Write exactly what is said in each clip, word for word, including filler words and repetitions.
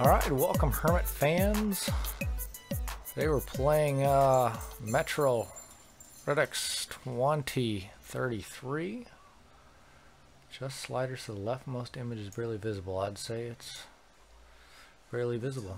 Alright, welcome Hermit fans. Today we're playing uh, Metro Redux twenty thirty-three. Just sliders to the left, most image is barely visible. I'd say it's barely visible.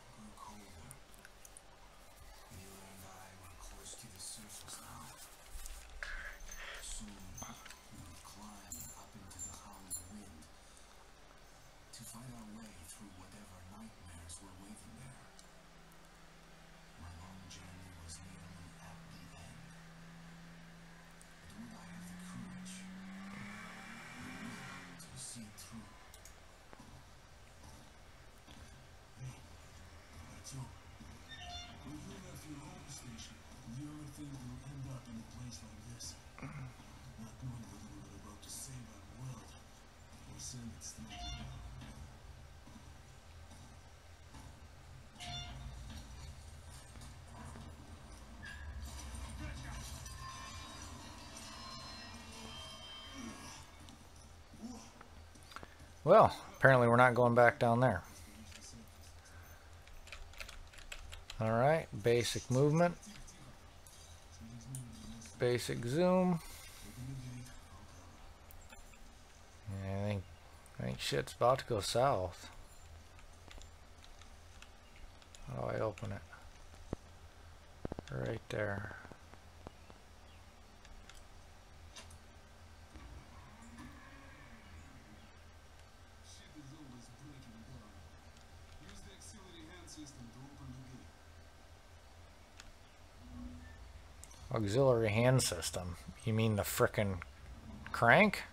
Well, apparently we're not going back down there. Alright, basic movement. Basic zoom. Yeah, I think, I think shit's about to go south. How do I open it? Right there. Auxiliary hand system. You mean the frickin' crank?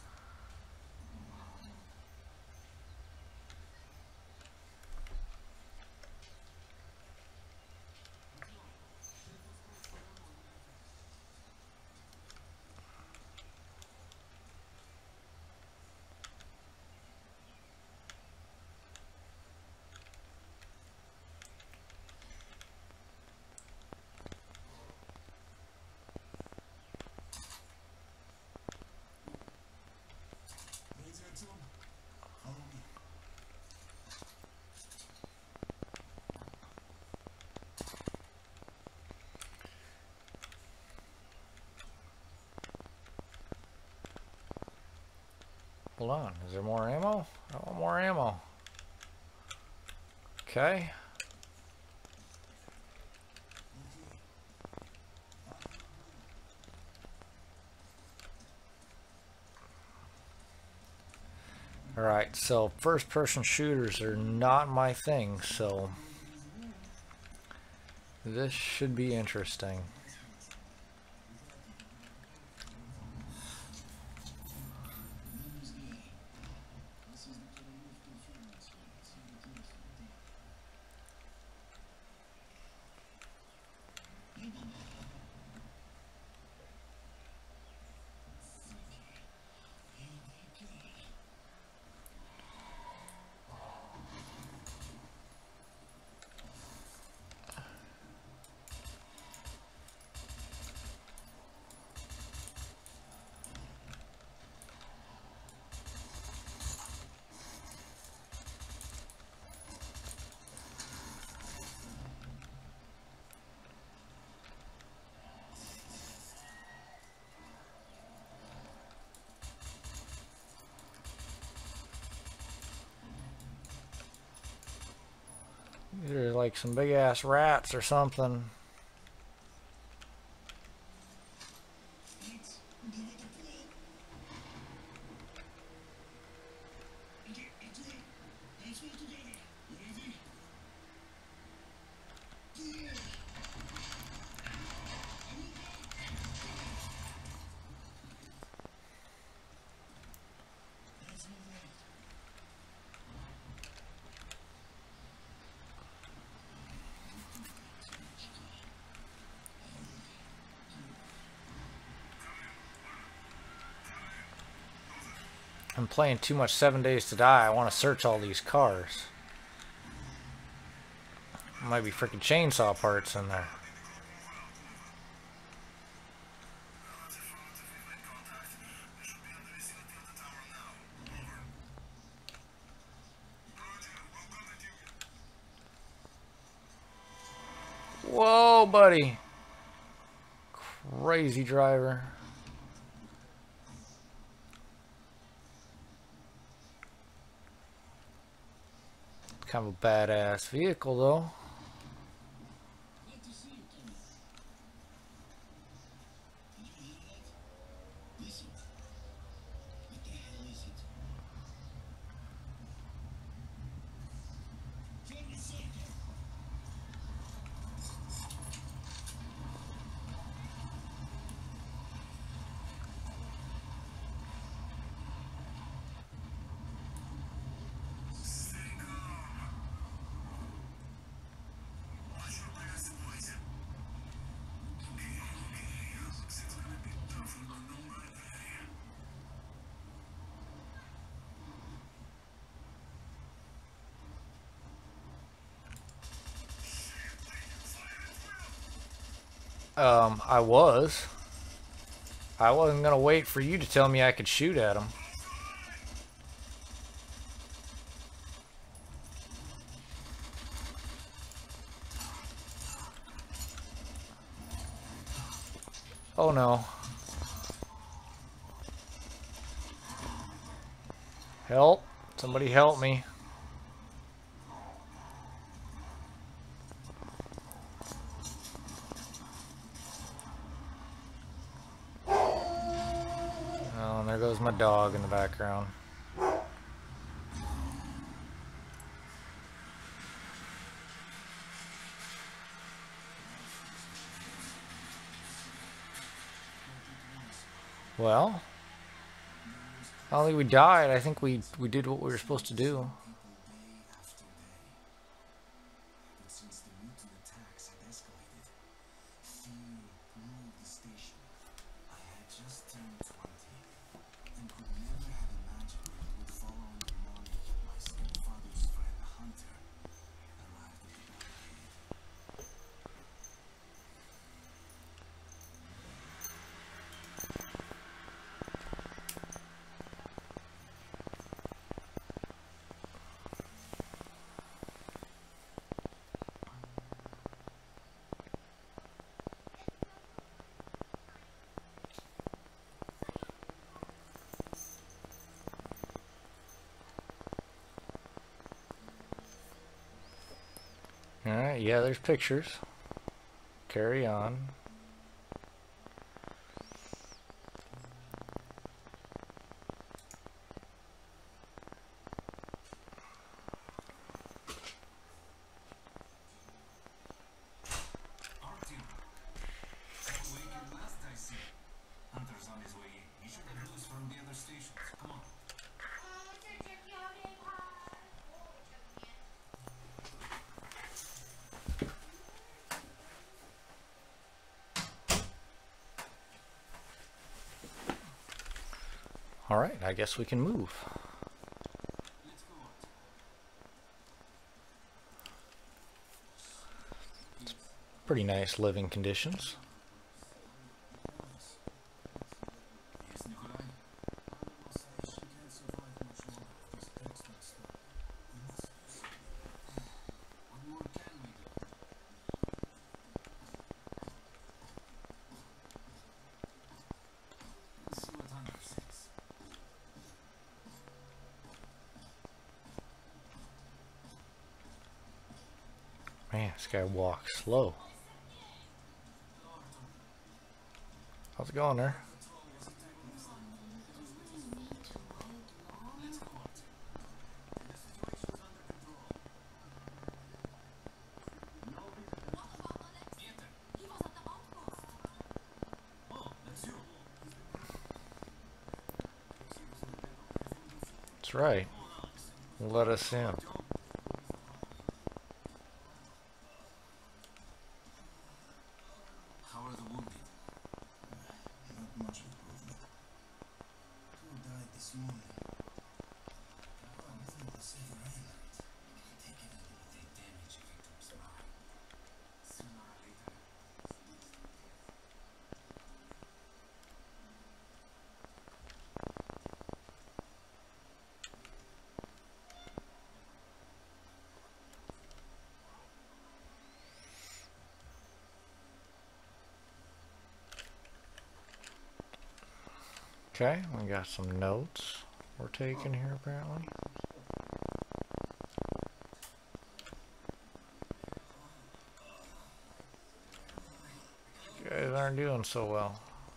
Hold on, is there more ammo? I want more ammo. Okay. Alright, so first person shooters are not my thing, so this should be interesting. These are like some big ass rats or something. I'm playing too much Seven Days to Die. I want to search all these cars. Might be freaking chainsaw parts in there. buddy. Crazy driver. Kind of a badass vehicle, though. Um, I was. I wasn't gonna wait for you to tell me I could shoot at him. Oh no. Help. Somebody help me. Oh, and there goes my dog in the background. Well, I don't think we died. I think we we did what we were supposed to do. Alright, yeah, there's pictures. Carry on. Alright, I guess we can move. It's pretty nice living conditions. Man, this guy walks slow. How's it going there? That's right. Let us in. Okay, we got some notes we're taking here apparently. You guys aren't doing so well.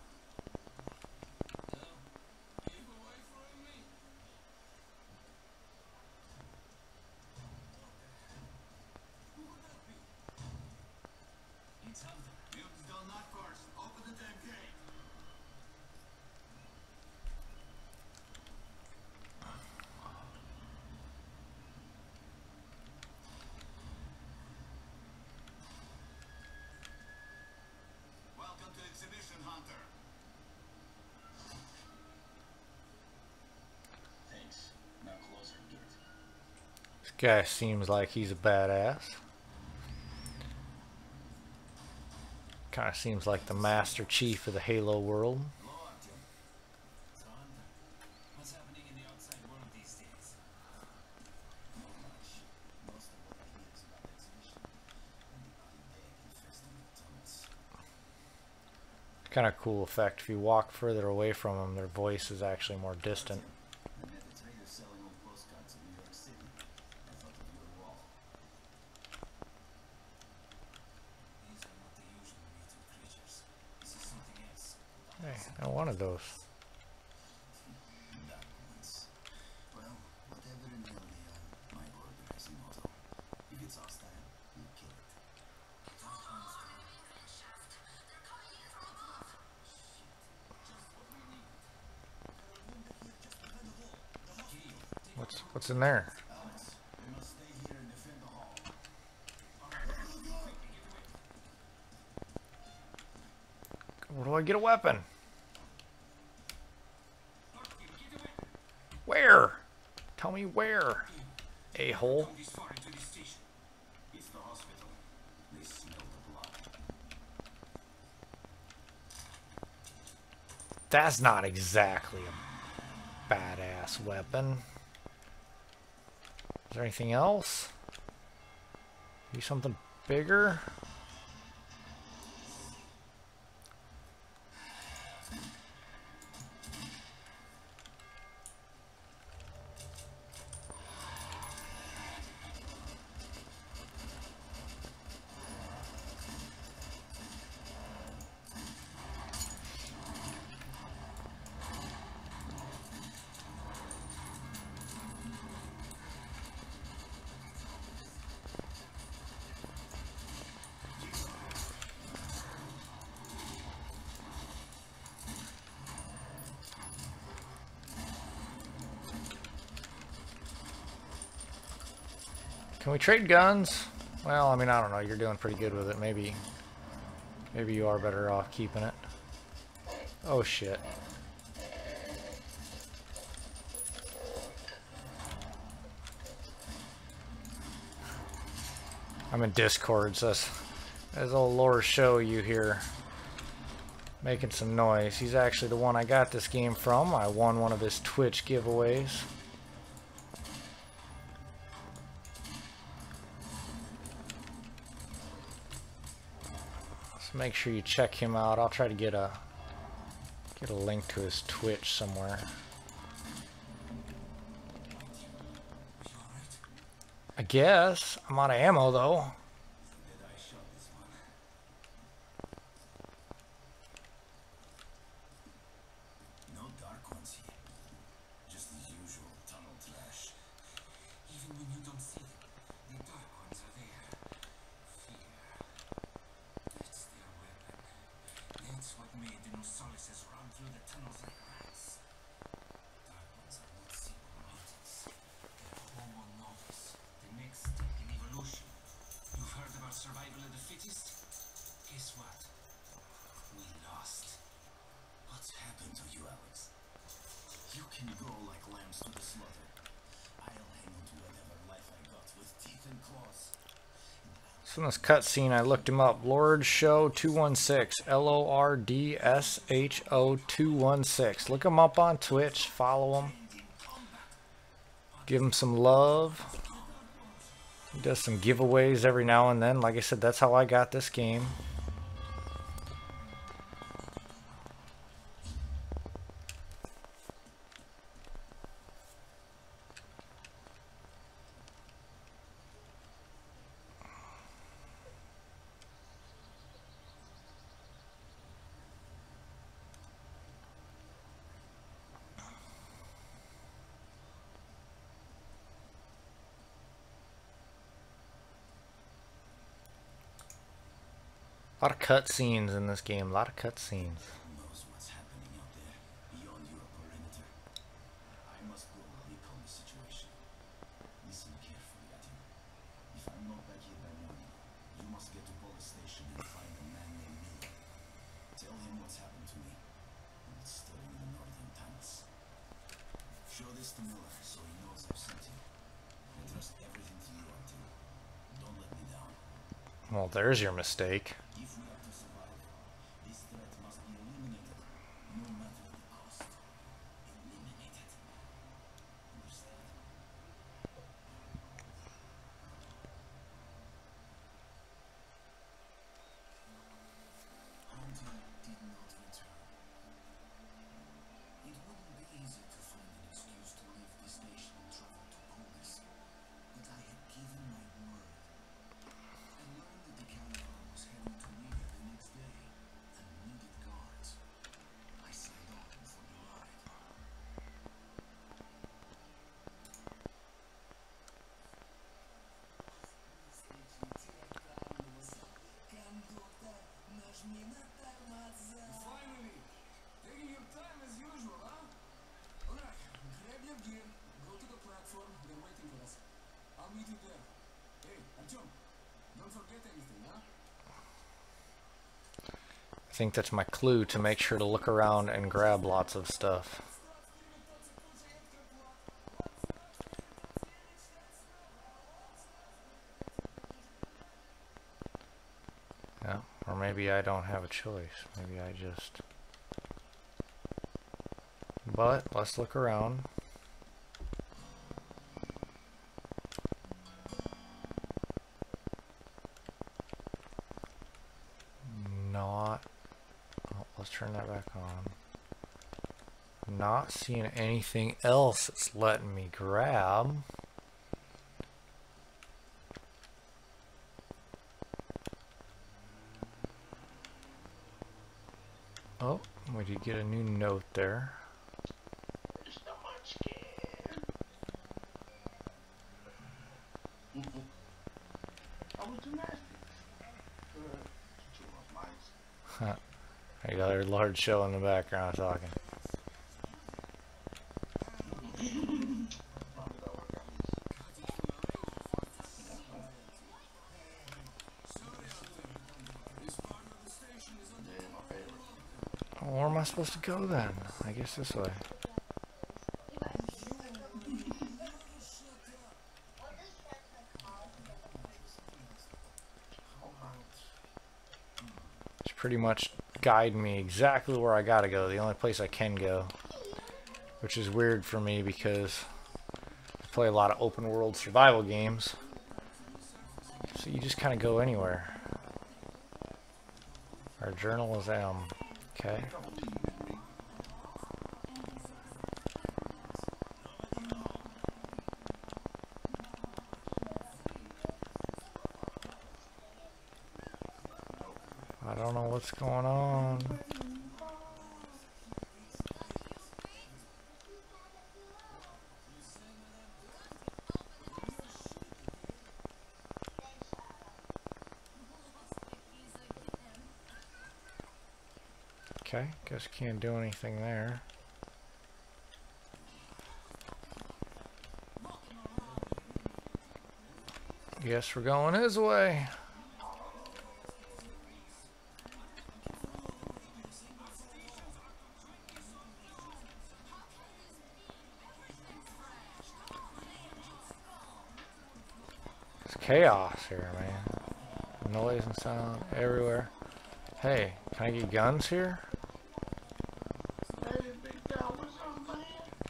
This guy seems like he's a badass. Kind of seems like the Master Chief of the Halo world. Kind of cool effect. If you walk further away from them, their voice is actually more distant. Hey, I wanted those. What's what's in there? Where do I get a weapon? Where? Tell me where, a-hole. That's not exactly a badass weapon. Is there anything else? Maybe something bigger? Can we trade guns? Well, I mean, I don't know. You're doing pretty good with it. Maybe, maybe you are better off keeping it. Oh shit! I'm in Discord, so that's, that's old Lord Show you here making some noise. He's actually the one I got this game from. I won one of his Twitch giveaways. Make sure you check him out. I'll try to get a get a link to his Twitch somewhere. I guess I'm out of ammo though. So in this cutscene, I looked him up. Lord Show two one six. L O R D S H O two one six. Look him up on Twitch. Follow him. Give him some love. He does some giveaways every now and then. Like I said, that's how I got this game. lot of cutscenes in this game. A lot of cutscenes. Well, there's your mistake. I think that's my clue to make sure to look around and grab lots of stuff. Yeah, or maybe I don't have a choice. Maybe I just... But let's look around. Not... Oh, let's turn that back on. Not seeing anything else that's letting me grab. Oh, we did get a new note there. Huh. I got a large show in the background talking. Oh, where am I supposed to go then? I guess this way. Pretty much guide me exactly where I gotta go, the only place I can go, which is weird for me because I play a lot of open world survival games, so you just kind of go anywhere. Our journal is M. Okay. I don't know what's going on. Okay, guess can't do anything there. Guess we're going his way. Chaos here, man. Noise and sound everywhere. Hey, can I get guns here? Hey, big guy, what's up, man?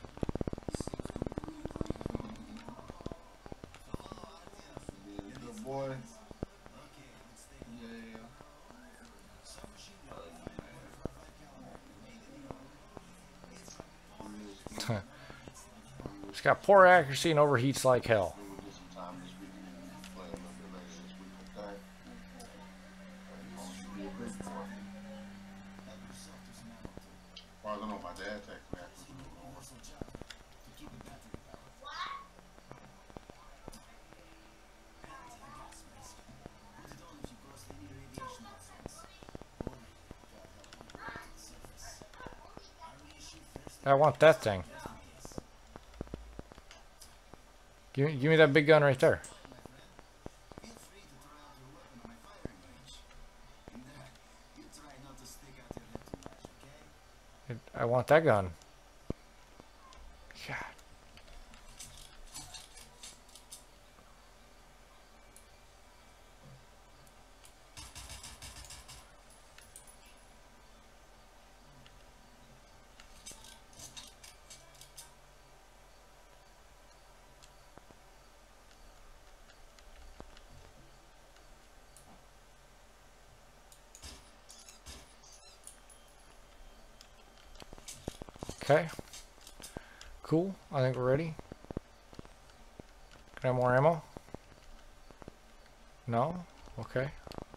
Good boy. Yeah. It's got poor accuracy and overheats like hell. Well, I don't know, my dad texted me after. I want that thing. Give me, give me that big gun right there. I want that gun. God. Okay. Cool. I think we're ready. Can I have more ammo? No? Okay.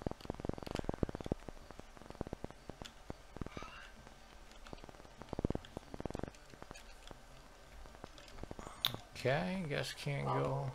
Okay, guess can't go.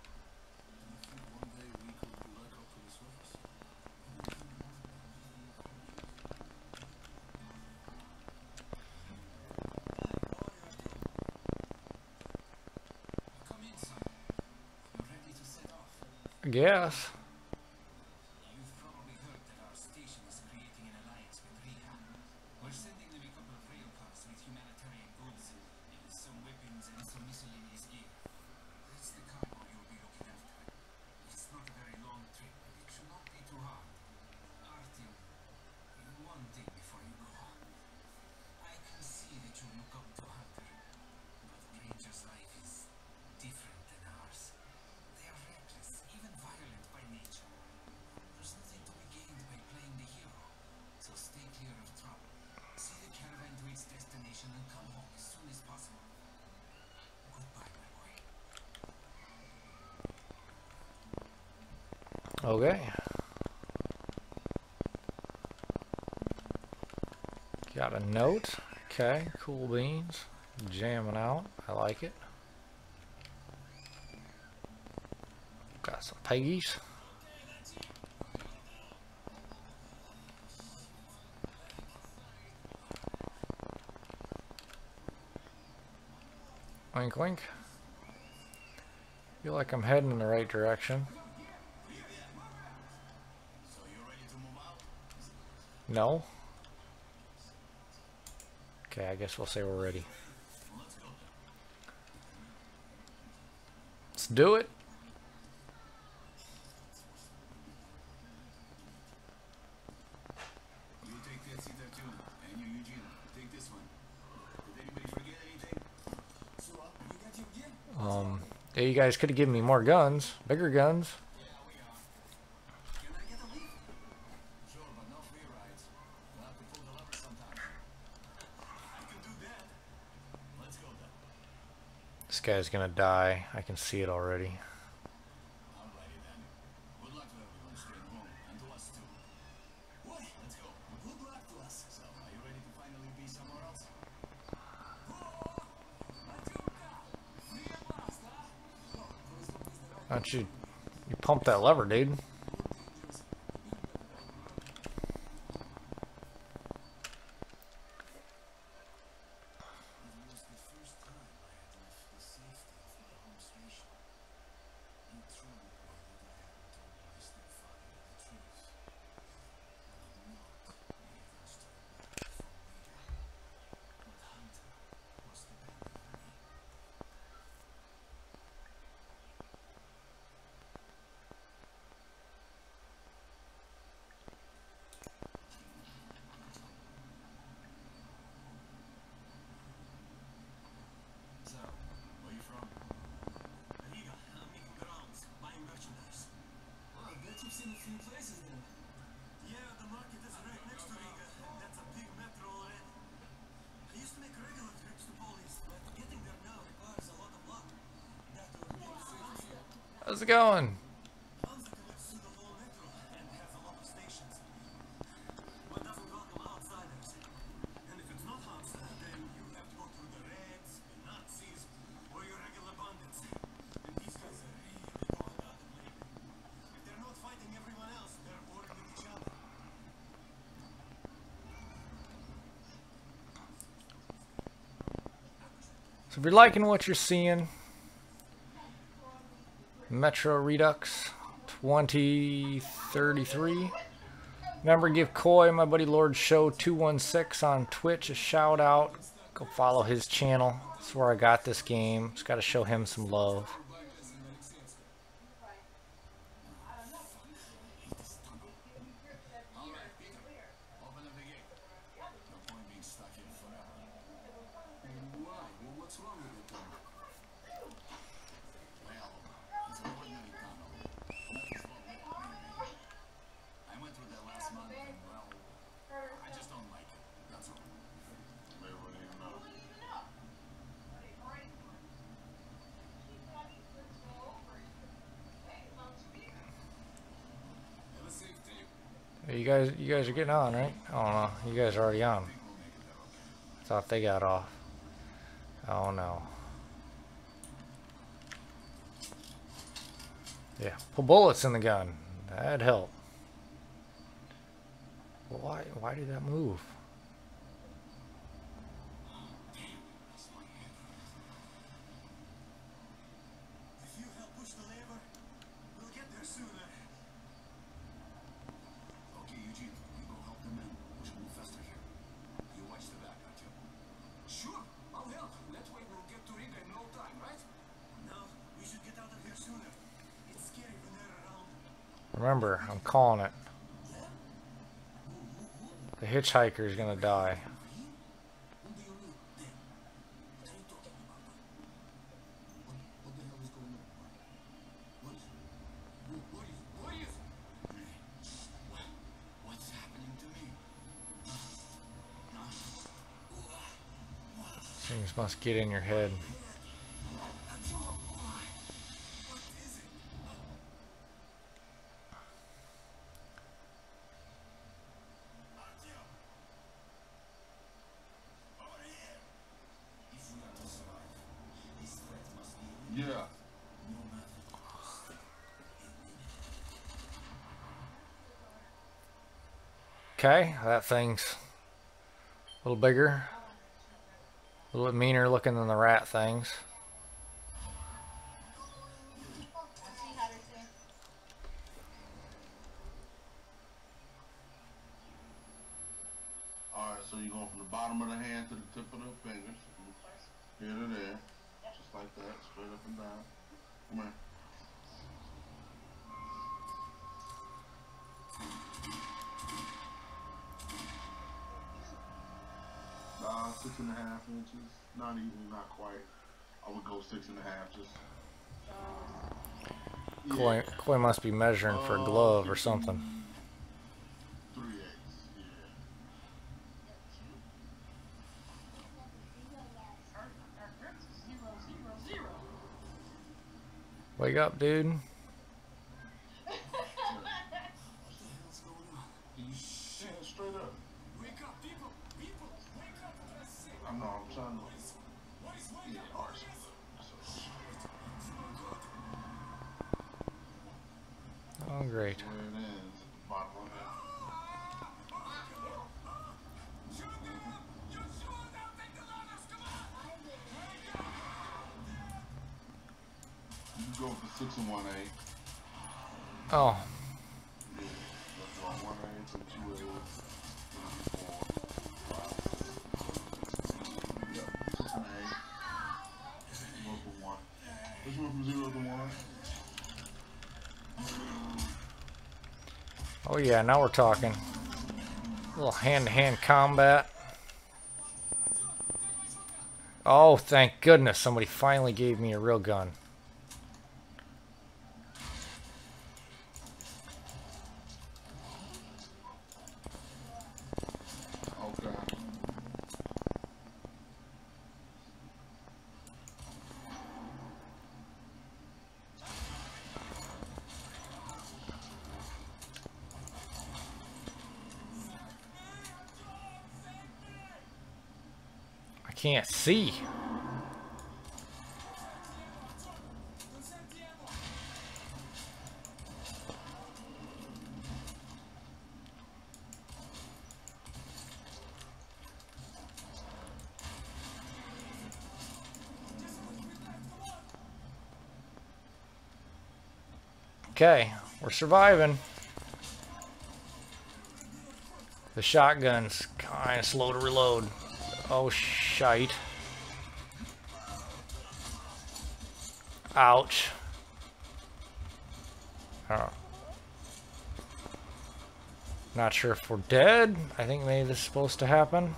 I guess. You've probably heard that our station is creating an alliance with Riga. We're sending them a couple of rail cars with humanitarian goods, and some weapons and some miscellaneous gear. That's the cargo you'll be looking after. It's not a very long trip, but it should not be too hard. Artyom, one thing before you go. I can see that you look up to Hunter, but Ranger's life is different than ours. They are reckless, even violent by nature. There's nothing to be gained by playing the hero, so stay clear of trouble. See the caravan to its destination and come home as soon as possible. Goodbye, my boy. Okay. Got a note. Okay, cool beans. Jamming out. I like it. Got some piggies. Wink wink. Feel like I'm heading in the right direction. So you're ready to move out? No? Okay, I guess we'll say we're ready. Let's go then. Let's do it. You take that seat there too, and you, Eugene, take this one. Did anybody forget anything? So, uh, you got your gear? Um, yeah, you guys could have given me more guns, bigger guns. Yeah, we are. Can I get a lift? Sure, but no free rides. You'll have to pull the lever sometime. I can do that. Let's go then. This guy's gonna die. I can see it already. Alrighty then. Good luck to everyone staying home, and to us too. What? Let's go. Good luck to us. So, are you ready to finally be somewhere else? Why don't you, you pump that lever, dude? So, where you from? Riga. I'm making the rounds, buying merchandise. Well, I bet you've seen a few places then. Yeah, the market is right next to Riga, and that's a big metro already. I used to make regular trips to Police, but getting there now requires a lot of luck. That would be fancy. How's it going? Hansa connects to the whole metro and has a lot of stations. But doesn't welcome outsiders. And if it's not Hansa, then you have to go through the Reds, the Nazis, or your regular bandits. And these guys are really going out of lately. If they're not fighting everyone else, they're bored with each other. So if you're liking what you're seeing, Metro Redux twenty thirty-three. Remember, give Coy, my buddy Lord Show two one six on Twitch, a shout out. Go follow his channel. That's where I got this game. Just got to show him some love. You guys, you guys are getting on, right? Oh no, you guys are already on. I thought they got off. Oh no. Yeah, put bullets in the gun. That'd help. Why? Why did that move? If you help push the lever, we'll get there sooner. Okay, Eugene, you go help them in. We should move faster here. You watch the back, got you? Sure, I'll help. That way we'll get to Riga in no time, right? No, we should get out of here sooner. It's scary when they're around. Remember, I'm calling it. The hitchhiker is gonna die. What do you mean, then? What are you talking about? What, what the hell is going on? What is it? What is it? What is it? What, what's happening to me? Things must get in your head. Yeah. Okay, that thing's a little bigger, a little bit meaner looking than the rat things. Alright, so you're going from the bottom of the hand to the tip of the fingers. Here to there. Just like that, straight up and down. Come here. Uh, six and a half inches. Not even, not quite. I would go six and a half, just. Yeah. Coy, Coy must be measuring for a glove or something. Three eighths, yeah. Wake up, dude. What the hell's going on? You stand straight up. Wake up, people! People! Wake up! For God's sake! I'm not, I'm trying to. What is wake Yeah, up? alright. What is So, Oh, great. that's where it is. At the bottom of it. You can go for six and one eighth. Oh, Yeah, that's all one eighth and two eighths. Four, five, six, yeah, six and eight. Go for one. Which one from zero to one? oh yeah, now we're talking. A little hand-to-hand combat. Oh, thank goodness somebody finally gave me a real gun. Okay. I can't see. Okay, we're surviving. The shotgun's kind of slow to reload. Oh, shite. Ouch. Oh. Not sure if we're dead. I think maybe this is supposed to happen.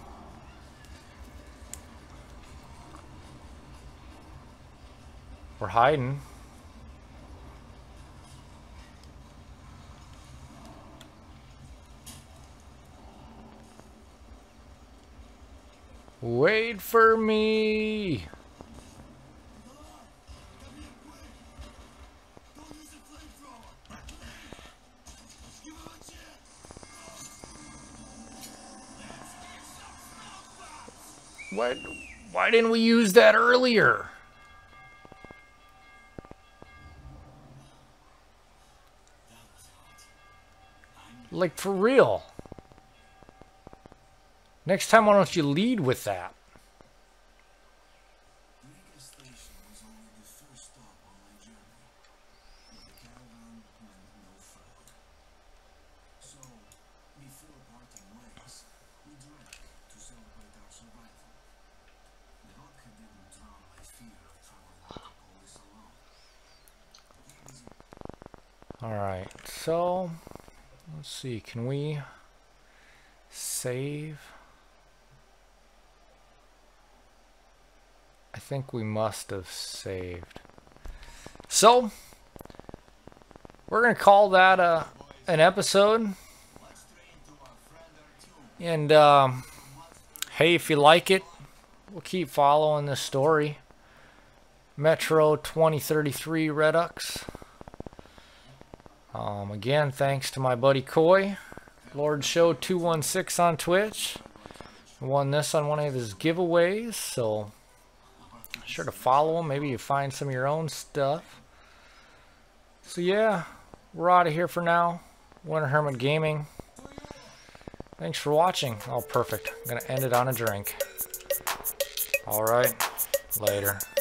We're hiding. Wait for me. What? Why didn't we use that earlier? Like, for real. Next time, why don't you lead with that? Redux station was only the first stop on my journey, but the caravan went no further. So, before parting ways, we drank to celebrate our survival. The vodka didn't drown my fear of traveling all this alone. Alright, so let's see, can we save? I think we must have saved. So, we're going to call that a, an episode. And, um, hey, if you like it, we'll keep following this story. Metro twenty thirty-three Redux. Um, again, thanks to my buddy Coy. Lord Show two one six on Twitch. Won this on one of his giveaways, so sure to follow him. Maybe you find some of your own stuff. So yeah, we're out of here for now. Winter Hermit Gaming. Thanks for watching. Oh, perfect. I'm going to end it on a drink. Alright, later.